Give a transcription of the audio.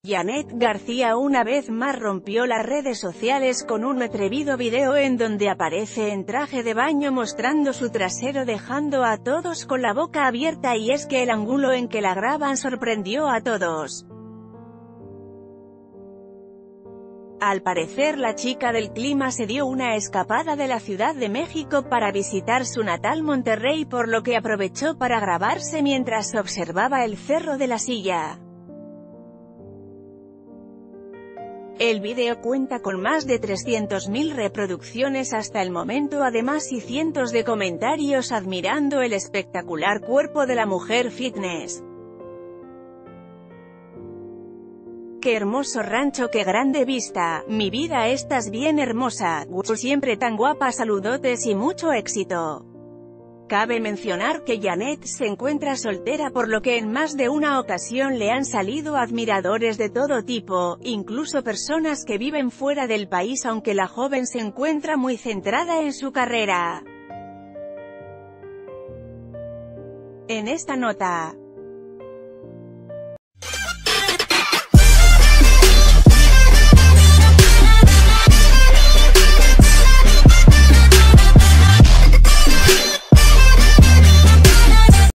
Janet García una vez más rompió las redes sociales con un atrevido video en donde aparece en traje de baño mostrando su trasero dejando a todos con la boca abierta, y es que el ángulo en que la graban sorprendió a todos. Al parecer la chica del clima se dio una escapada de la Ciudad de México para visitar su natal Monterrey, por lo que aprovechó para grabarse mientras observaba el Cerro de la Silla. El video cuenta con más de 300.000 reproducciones hasta el momento, además, y cientos de comentarios admirando el espectacular cuerpo de la mujer fitness. ¡Qué hermoso rancho, qué grande vista! Mi vida, estás bien hermosa, siempre tan guapa, saludotes y mucho éxito. Cabe mencionar que Janet se encuentra soltera, por lo que en más de una ocasión le han salido admiradores de todo tipo, incluso personas que viven fuera del país, aunque la joven se encuentra muy centrada en su carrera. En esta nota